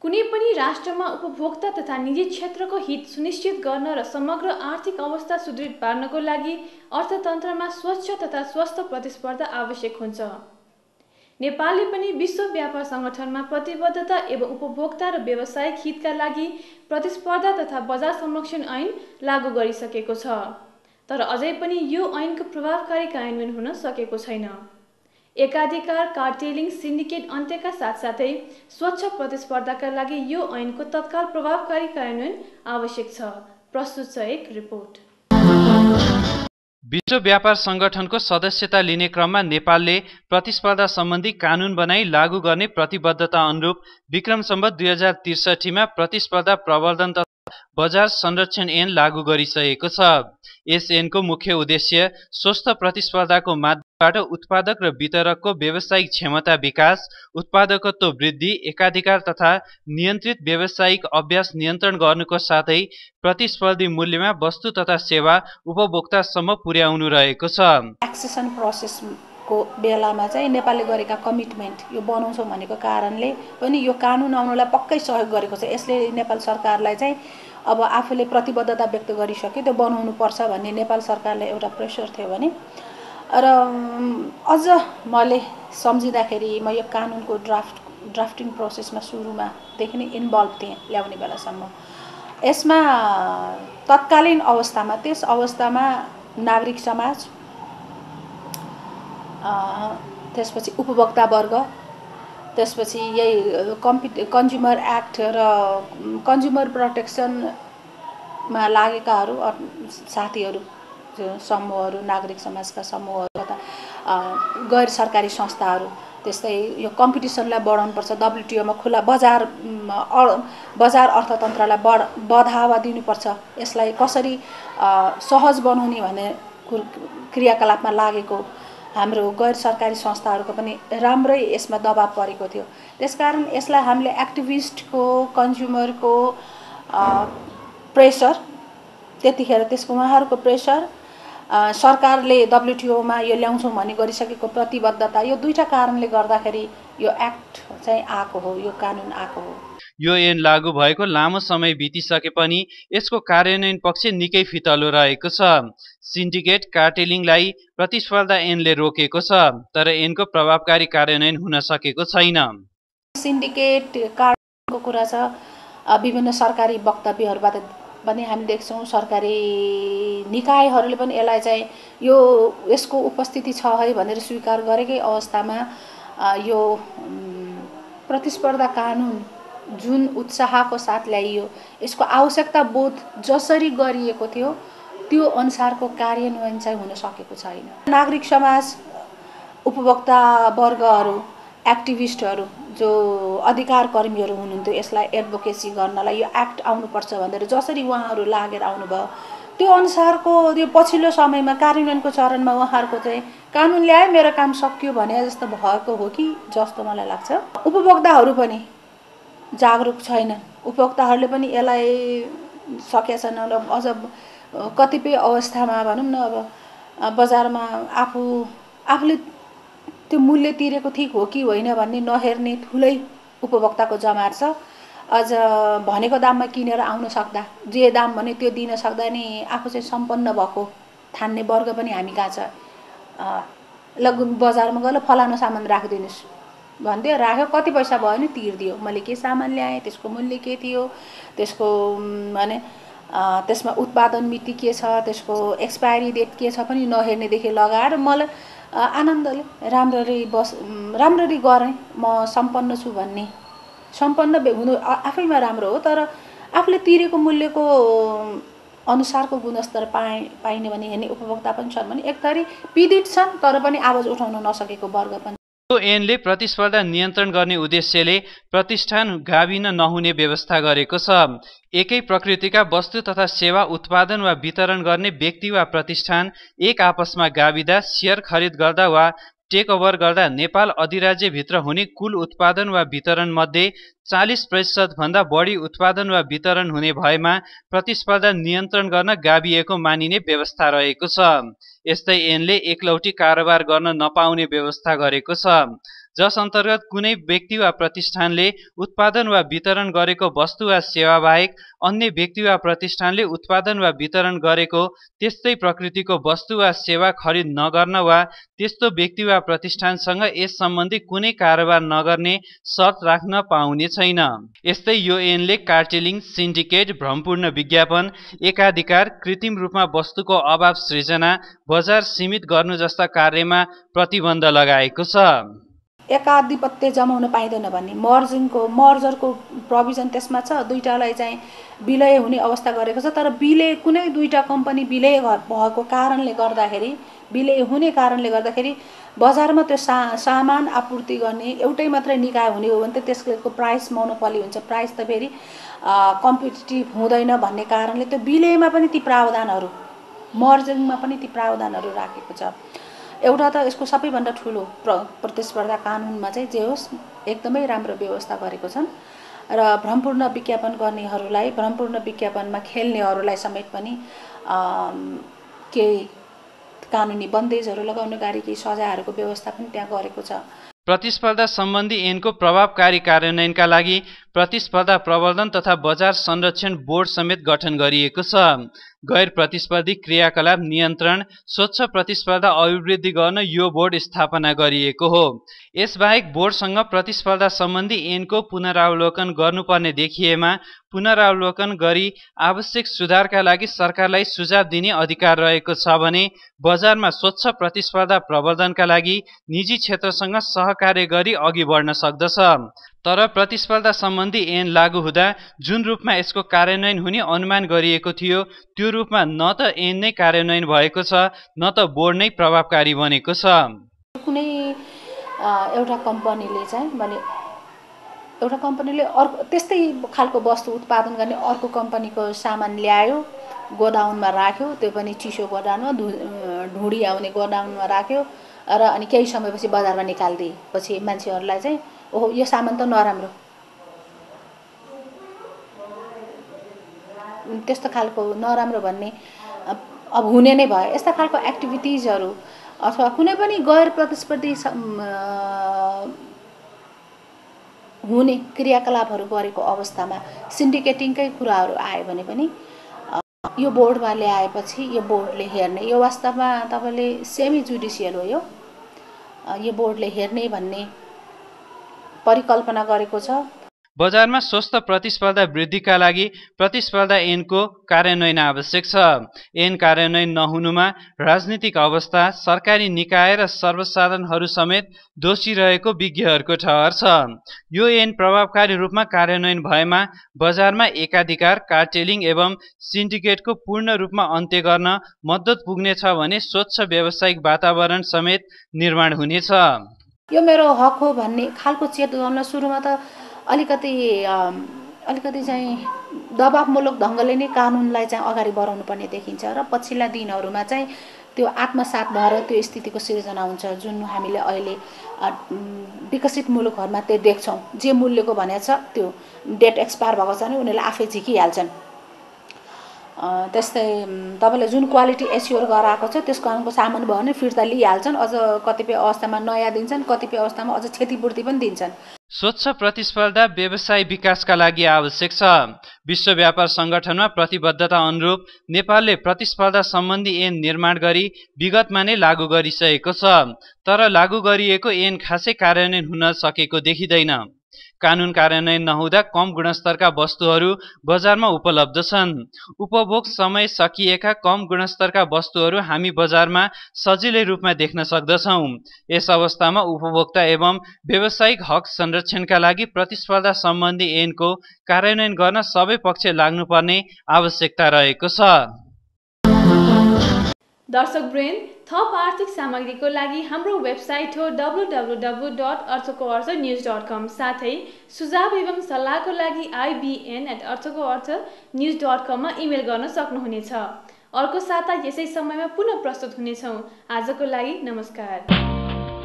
कुनै पनि राष्ट्रमा उपभोक्ता तथा निजी क्षेत्रको हित सुनिश्चित गर्न र समग्र आर्थिक अवस्था सुदृढ पार्नको लागि अर्थतन्त्रमा स्वच्छ तथा स्वस्थ प्रतिस्पर्धा आवश्यक हुन्छ। नेपालले पनि विश्व व्यापार सङ्गठनमा प्रतिबद्धता एवं उपभोक्ता र व्यावसायिक हितका लागि प्रतिस्पर्धा तथा बजार संरक्षण ऐन लागू गरिसकेको छ, तर अझै पनि यो ऐनको प्रभावकारी कार्यान्वयन हुन सकेको छैन। एकाधिकार कार्टेलिङ सिन्डिकेट अन्त्यका साथसाथै स्वच्छ प्रतिस्पर्धाका लागि यो ऐनको तत्काल प्रभावकारी कार्यान्वयन आवश्यक छ। प्रस्तुत छ एक रिपोर्ट। विश्व व्यापार सङ्गठनको सदस्यता लिने क्रममा नेपालले प्रतिस्पर्धा सम्बन्धी कानुन बनाई लागू गर्ने प्रतिबद्धता अनुरूप विक्रम सम्वत 2063 मा प्रतिस्पर्धा प्रवर्धन तथा बजार संरक्षण ऐन लागू गरिसकेको छ। यस ऐनको मुख्य उद्देश्य स्वस्थ प्रतिस्पर्धाको माध्यमबाट उत्पादक र वितरकको व्यावसायिक क्षमता विकास, उत्पादकत्व वृद्धि, एकाधिकार तथा नियन्त्रित व्यावसायिक अभ्यास नियन्त्रण गर्नुको साथै प्रतिस्पर्धी मूल्यमा वस्तु तथा सेवा उपभोक्तासम्म पुर्याउनु रहेको छ। एक्सेसन प्रोसेसको बेलामा चाहिँ नेपालले गरेका कमिटमेन्ट यो बनाउँछौँ भनेको कारणले पनि यो कानुन आउनलाई पक्कै सहयोग गरेको छ। यसले नेपाल सरकारलाई चाहिँ अब आफूले प्रतिबद्धता व्यक्त गरिसक्यो, त्यो बनाउनु पर्छ भन्ने नेपाल सरकारलाई एउटा प्रेसर थियो भने, र अझ मैले सम्झिँदाखेरि म यो कानुनको ड्राफ्टिङ प्रोसेसमा सुरुमादेखि नै इन्भल्भ थिएँ ल्याउने बेलासम्म। यसमा तत्कालीन अवस्थामा त्यस अवस्थामा नागरिक समाज, त्यसपछि उपभोक्ता वर्ग, त्यसपछि यही कन्ज्युमर एक्ट र कन्ज्युमर प्रोटेक्सनमा लागेकाहरू साथीहरू, समूहहरू, नागरिक समाजका समूहहरू तथा गैर सरकारी संस्थाहरू, त्यस्तै यो कम्पिटिसनलाई बढाउनुपर्छ, WTOमा खुला बजार अर्थतन्त्रलाई बढावा दिनुपर्छ, यसलाई कसरी सहज बनाउने भन्ने क्रियाकलापमा लागेको हाम्रो गैर सरकारी संस्थाहरूको पनि राम्रै यसमा दबाब परेको थियो। त्यसकारण यसलाई हामीले एक्टिभिस्टको, कन्ज्युमरको प्रेसर, त्यतिखेर त्यसको उहाँहरूको प्रेसर, सरकारले WTOमा यो ल्याउँछौँ भन्ने गरिसकेको प्रतिबद्धता, यो दुईटा कारणले गर्दाखेरि यो एक्ट चाहिँ आएको हो, यो कानुन आएको हो। यो ऐन लागू भएको लामो समय बितिसके पनि यसको कार्यान्वयन पक्ष निकै फितलो रहेको छ। सिन्डिकेट कार्टेलिङलाई प्रतिस्पर्धा ऐनले रोकेको छ, तर ऐनको प्रभावकारी कार्यान्वयन हुन सकेको छैन। सिन्डिकेट कार्टेलिङको कुरा छ, विभिन्न सरकारी वक्तव्यहरूबाट पनि हामी देख्छौँ, सरकारी निकायहरूले पनि यसलाई चाहिँ यसको उपस्थिति छ है भनेर स्वीकार गरेकै अवस्थामा यो प्रतिस्पर्धा कानुन जुन उत्साहको साथ ल्याइयो, यसको आवश्यकता बोध जसरी गरिएको थियो त्यो अनुसारको कार्यान्वयन चाहिँ हुन सकेको छैन। नागरिक समाज, उपभोक्ता वर्गहरू, एक्टिभिस्टहरू, जो अधिकार कर्मीहरू हुनुहुन्थ्यो, यसलाई एडभोकेसी गर्नलाई यो एक्ट आउनुपर्छ भनेर जसरी उहाँहरू लागेर आउनुभयो, त्यो अनुसारको यो पछिल्लो समयमा कार्यान्वयनको चरणमा उहाँहरूको चाहिँ कानुन ल्याए मेरो काम सकियो भने जस्तो भएको हो कि जस्तो मलाई लाग्छ। उपभोक्ताहरू पनि जागरुक छैनन्, उपभोक्ताहरूले पनि यसलाई सकेका छैनन्। अझ कतिपय अवस्थामा भनौँ न, अब बजारमा आफूले त्यो मूल्य तिरेको ठिक हो कि होइन भन्ने नहेर्ने ठुलै उपभोक्ताको जमात छ। अझ भनेको दाममा किनेर आउन सक्दा, जे दाम भने त्यो दिन सक्दा नि आफू चाहिँ सम्पन्न भएको ठान्ने वर्ग पनि हामी कहाँ छ। ल बजारमा गएर फलानु सामान राखिदिनुहोस् भन्थ्यो, राख्यो, कति पैसा भयो नि तिर्दियो, मैले के सामान ल्याएँ, त्यसको मूल्य के थियो, त्यसको माने त्यसमा उत्पादन मिति के छ, त्यसको एक्सपायरी डेट के छ पनि नहेर्नेदेखि लगाएर मलाई आनन्दले राम्ररी गरेँ, म सम्पन्न छु भन्ने, सम्पन्न हुनु आफैमा राम्रो हो, तर आफूले तिरेको मूल्यको अनुसारको गुणस्तर पाइने भने हेर्ने उपभोक्ता पनि छन् भने एक थरी पीडित छन्, तर पनि आवाज उठाउन नसकेको वर्ग पनि। यो ऐनले प्रतिस्पर्धा नियन्त्रण गर्ने उद्देश्यले प्रतिष्ठान गाभिन नहुने व्यवस्था गरेको छ। एकै प्रकृतिका वस्तु तथा सेवा उत्पादन वा वितरण गर्ने व्यक्ति वा प्रतिष्ठान एक आपसमा गाभिदा, सेयर खरिद गर्दा वा टेक ओभर गर्दा नेपाल अधिराज्यभित्र हुने कुल उत्पादन वा वितरण मध्ये 40% भन्दा बढी उत्पादन वा वितरण हुने भएमा प्रतिस्पर्धा नियन्त्रण गर्न गाभिएको मानिने व्यवस्था रहेको छ। यस्तै ऐनले एकलौटी कारोबार गर्न नपाउने व्यवस्था गरेको छ। जस अन्तर्गत कुनै व्यक्ति वा प्रतिष्ठानले उत्पादन वा वितरण गरेको वस्तु वा सेवा बाहेक अन्य व्यक्ति वा प्रतिष्ठानले उत्पादन वा वितरण गरेको त्यस्तै प्रकृतिको वस्तु वा सेवा खरिद नगर्न वा त्यस्तो व्यक्ति वा प्रतिष्ठानसँग यस सम्बन्धी कुनै कारोबार नगर्ने शर्त राख्न पाउने छैन। यस्तै यो ऐनले कार्टेलिङ, सिन्डिकेट, भ्रमपूर्ण विज्ञापन, एकाधिकार, कृत्रिम रूपमा वस्तुको अभाव सृजना, बजार सीमित गर्नु जस्ता कार्यमा प्रतिबन्ध लगाएको छ। एकाधिपत्य जमाउन पाइँदैन भन्ने मर्जरको प्रोभिजन त्यसमा छ। दुईटालाई चाहिँ विलय हुने अवस्था गरेको छ, तर विलय कुनै दुईटा कम्पनी विलय भएको कारणले गर्दाखेरि, विलय हुने कारणले गर्दाखेरि बजारमा त्यो सामान आपूर्ति गर्ने एउटै मात्रै निकाय हुने हो भने त त्यसको प्राइस मोनोपोली हुन्छ, प्राइस त फेरि कम्पिटिटिभ हुँदैन भन्ने कारणले त्यो विलयमा पनि ती प्रावधानहरू, मर्जिङमा पनि ती प्रावधानहरू राखेको छ। एउटा त यसको सबैभन्दा ठुलो प्रतिस्पर्धा कानुनमा चाहिँ जे होस् एकदमै राम्रो व्यवस्था गरेको छन् र भ्रमपूर्ण विज्ञापन गर्नेहरूलाई, भ्रमपूर्ण विज्ञापनमा खेल्नेहरूलाई समेत पनि केही कानुनी बन्देजहरू लगाउने गरी केही सजायहरूको व्यवस्था पनि त्यहाँ गरेको छ। प्रतिस्पर्धा सम्बन्धी ऐनको प्रभावकारी कार्यान्वयनका लागि प्रतिस्पर्धा प्रवर्धन तथा बजार संरक्षण बोर्ड समेत गठन गरिएको छ। गैर प्रतिस्पर्धी क्रियाकलाप नियन्त्रण, स्वच्छ प्रतिस्पर्धा अभिवृद्धि गर्न यो बोर्ड स्थापना गरिएको हो। यसबाहेक बोर्डसँग प्रतिस्पर्धा सम्बन्धी ऐनको पुनरावलोकन गर्नुपर्ने देखिएमा पुनरावलोकन गरी आवश्यक सुधारका लागि सरकारलाई सुझाव दिने अधिकार रहेको छ भने बजारमा स्वच्छ प्रतिस्पर्धा प्रवर्धनका लागि निजी क्षेत्रसँग सहकार्य गरी अघि बढ्न सक्दछ। तर प्रतिस्पर्धा सम्बन्धी ऐन लागू हुँदा जुन रूपमा यसको कार्यान्वयन हुने अनुमान गरिएको थियो त्यो रूपमा न त ऐन नै कार्यान्वयन भएको छ न त बोर्ड नै प्रभावकारी बनेको छ। कुनै एउटा कम्पनीले चाहिँ भने एउटा कम्पनीले अर्को त्यस्तै खालको वस्तु उत्पादन गर्ने अर्को कम्पनीको सामान ल्यायो, गोडाउनमा राख्यो, त्यो पनि चिसो गोडाउनमा, ढुँडी आउने गोडाउनमा राख्यो र अनि केही समयपछि बजारमा निकालिदिएपछि मान्छेहरूलाई चाहिँ ओहो यो सामान त नराम्रो, त्यस्तो खालको नराम्रो भन्ने अब हुने नै भयो। यस्ता खालको एक्टिभिटिजहरू अथवा कुनै पनि गैर प्रतिस्पर्धी हुने क्रियाकलापहरू गरेको अवस्थामा सिन्डिकेटिङकै कुराहरू आयो भने पनि यो बोर्डमा ल्याएपछि यो बोर्डले हेर्ने, यो वास्तवमा तपाईँले सेमी जुडिसियल हो, यो बोर्डले हेर्ने भन्ने परिकल्पना गरेको छ। बजारमा स्वस्थ प्रतिस्पर्धा वृद्धिका लागि प्रतिस्पर्धा ऐनको कार्यान्वयन आवश्यक छ। ऐन कार्यान्वयन नहुनुमा राजनीतिक अवस्था, सरकारी निकाय र सर्वसाधारणहरू समेत दोषी रहेको विज्ञहरूको ठहर छ। यो ऐन प्रभावकारी रूपमा कार्यान्वयन भएमा बजारमा एकाधिकार, कार्टेलिङ एवं सिन्डिकेटको पूर्ण रूपमा अन्त्य गर्न मद्दत पुग्नेछ भने स्वच्छ व्यावसायिक वातावरण समेत निर्माण हुनेछ। यो मेरो हक हो भन्ने खालको चेतना सुरुमा त अलिकति चाहिँ दबावमूलक ढङ्गले नै कानुनलाई चाहिँ अगाडि बढाउनु पर्ने देखिन्छ र पछिल्ला दिनहरूमा चाहिँ त्यो आत्मसात भएर त्यो स्थितिको सिर्जना हुन्छ जुन हामीले अहिले विकसित मुलुकहरूमा त्यो देख्छौँ। जे मूल्यको भनेको छ त्यो डेट एक्सपायर भएको छ भने उनीहरूले आफै झिकिहाल्छन्। त्यस्तै तपाईँले जुन क्वालिटी एस्योर गराएको छ त्यसको अनुको सामान भयो भने फिर्ता लिइहाल्छन्, अझ कतिपय अवस्थामा नयाँ दिन्छन्, कतिपय अवस्थामा अझ क्षतिपूर्ति पनि दिन्छन्। स्वच्छ प्रतिस्पर्धा व्यवसाय विकासका लागि आवश्यक छ। विश्व व्यापार सङ्गठनमा प्रतिबद्धता अनुरूप नेपालले प्रतिस्पर्धा सम्बन्धी ऐन निर्माण गरी विगतमा नै लागू गरिसकेको छ, तर लागू गरिएको ऐन खासै कार्यान्वयन हुन सकेको देखिँदैन। कानुन कार्यान्वयन नहुँदा कम गुणस्तरका वस्तुहरू बजारमा उपलब्ध छन्। उपभोग समय सकिएका कम गुणस्तरका वस्तुहरू हामी बजारमा सजिलै रूपमा देख्न सक्दछौँ। यस अवस्थामा उपभोक्ता एवं व्यावसायिक हक संरक्षणका लागि प्रतिस्पर्धा सम्बन्धी ऐनको कार्यान्वयन गर्न सबै पक्ष लाग्नुपर्ने आवश्यकता रहेको छ। दर्शक ब्रेन थप आर्थिक सामग्रीको लागि हाम्रो वेबसाइट हो www.arthokoarthanews.com। साथै सुझाव एवं सल्लाहको लागि ibn@arthokoarthanews.com मा इमेल गर्न सक्नुहुनेछ। अर्को साता यसै समयमा पुनः प्रस्तुत हुनेछौँ। आजको लागि नमस्कार।